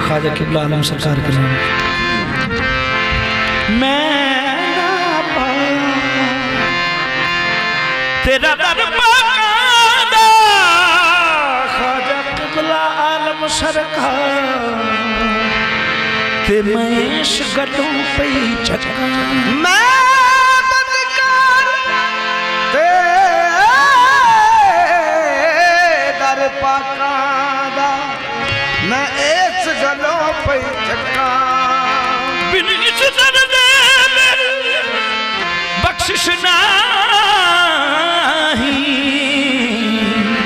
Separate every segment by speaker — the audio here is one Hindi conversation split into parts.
Speaker 1: ख्वाजा किबला आलम सरकार के नाम। मैं ना पाया तेरा दरबार ख्वाजा किबला आलम सरकार ते मैं इस गड्ढों पे चक्का मैं बदकार ते दर पाका मैं इस गलों पे चक्का बिन इस दर दे बख्शिश नहीं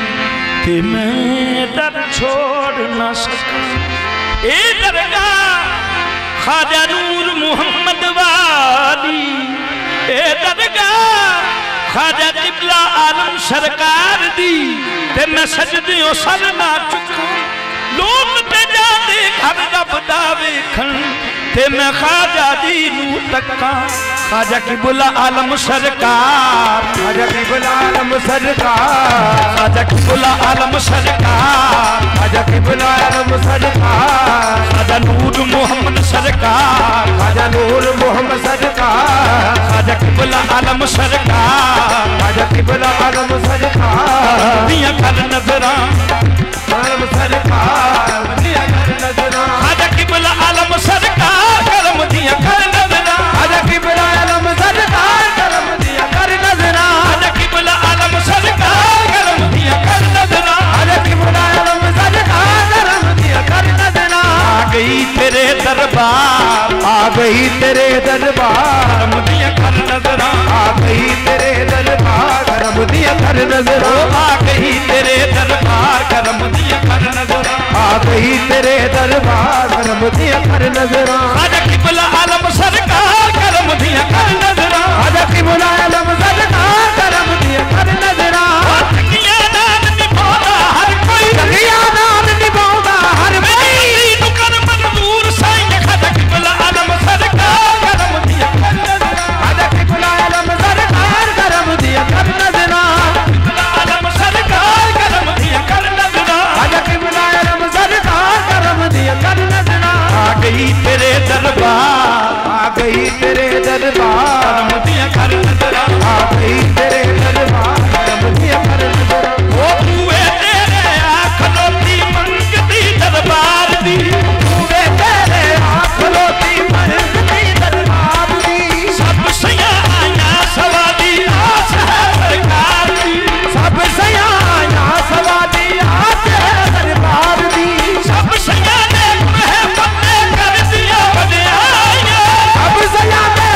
Speaker 1: कि मैं दर छोड़ ना सका। ए दरगाह ख्वाजा नूर मोहम्मद वाली ए दरगाह ख्वाजा किबला आलम सरकार दी ते मैं सजदे सर ना चुका लोग ते जाते घर रब दा वेखण ते मैं ख्वाजा दी नू तक्का। ख्वाजा किबला आलम सरकार ख्वाजा किबला आलम सरकार ख्वाजा किबला आलम सरकार ख्वाजा किबला आलम सरकार ख्वाजा नूर मोहम्मद सरकार ख्वाजा नूर मोहम्मद सरकार ख्वाजा किबला आलम सरकार ख्वाजा किबला आलम सरकार दिया कर नजरा आलम सरकार दिया कर नजरा ख्वाजा किबला आलम सरकार करम दिया कर नजरा ख्वाजा किबला आलम सरकार करम दिया कर नजरा ख्वाजा किबला आलम सरकार करम दिया कर नजरा ख्वाजा किबला आलम सरकार करम दिया कर नजरा आ गई तेरे दरबार आ गई तेरे दरबार करम दिया कर नजरा आ गई तेरे दरबार करम दिया कर नजरा आ गई तेरे दरबार करम दिया कर नजरा आ गई तेरे दरबार करम दिया कर नजरा ख्वाजा किबला आलम सरकार करम दिया कर नजरा ख्वाजा किबला आलम सरकार करम दिया कर नजरा तकिया नाम निभाता हर कोई तकिया नाम निभाता हर कोई तू कर मंजूर साईं ख्वाजा किबला आलम सरकार करम दिया कर नजरा ख्वाजा किबला आलम सरकार करम दिया कर नजरा किबला आलम सरकार करम दिया कर नजरा ख्वाजा किबला आलम सरकार करम दिया कर नजरा आ गई तेरे दरबार आ गई तेरे दरबार करम दिया कर नजरा आ गई तेरे दरबार करम दिया कर नजरा ओ तूए तेरे आखलोती मंगती दरबार दी तूए तेरे आखलोती मंगती दरबार दी सब सया आया सवादी आस है सरकार दी सब सया आया सवादी आस है दरबार दी सब सया ने है बंदे कर दिया वड्याया सब सया ने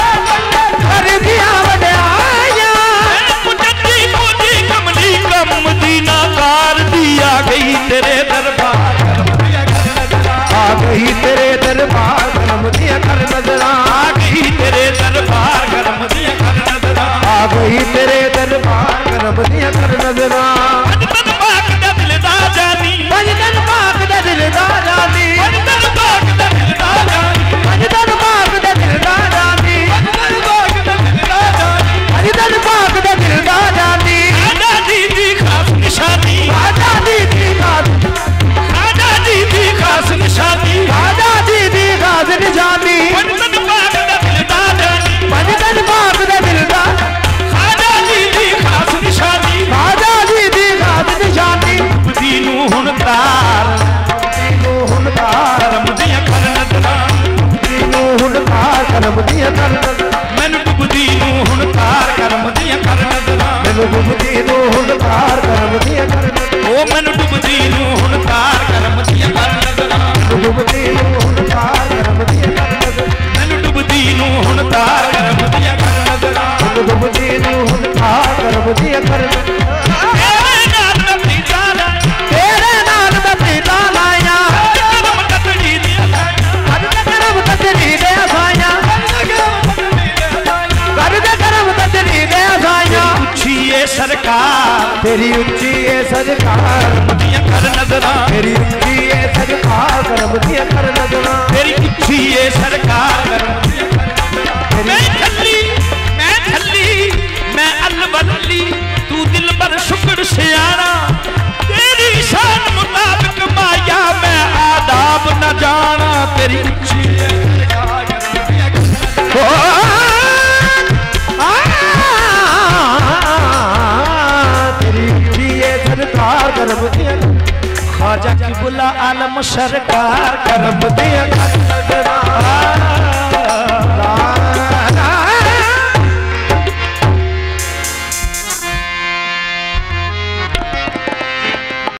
Speaker 1: कर दिया वड्याया मुजद्दी मोदी कमली कम मदीना कार दिया गई तेरे दरबार करम दिया कर नजरा आ गई तेरे दरबार करम दिया कर नजरा आ गई तेरे दरबार करम दिया कर नजरा आ गई तेरे दरबार करम दिया कर नजरा मजदन पाक दा दिल दा जानी मजदन पाक दा दिल दा जानी मजदन पाक दा दिल दा जानी मजदन पाक दा दिल दा जानी मजदन पाक दा दिल दा जानी मजदन पाक दा दिल दा जानी खाजा दी दी खास निशानी खाजा दी दी खास खाजा दी दी खास निशानी खाजा दी दी खास निशानी मजदन पाक दा दिल दा जानी मजदन पाक दा दिल दा खाजा दी दी खास निशानी खाजा दी दी खास निशानी दीनू हुन तार दीनू हुन तार करम दिया कर नजरा दीनू हुन तार करम दिया कर नजरा मैनू डुब दीनू हुन तार करम दिया कर नजरा मैनू डुब दीनू हुन तार करम दिया कर नजरा ओ मैनू डुब दीनू हुन तार करम दिया कर नजरा मैनू डुब दीनू हुन तार करम दिया कर नजरा मैनू डुब दीनू हुन तार करम दिया कर नजरा मैनू डुब दीनू हुन तार करम दिया कर नजरा तेरे नाल मैं प्रीता लाया करम तकड़ी दिया करम तकड़ी दे साया कर दे करम तकड़ी दे साया उच्ची है सरकार तेरी उच्ची है सरकार दिया कर नजरा तेरी उच्ची है सरकार करम दिया कर नजरा तेरी उच्ची है सरकार करम दिया कर नजरा मैं थल्ली मैं अलवली तू दिल पर शुक्र सियारा तेरी शान मुताबिक माया मैं आदाब ना जाना तेरी उच्ची
Speaker 2: तेरी उच्ची सरकार करब दिया
Speaker 1: ख्वाजा की बुला आलम सरकार
Speaker 2: करब दिया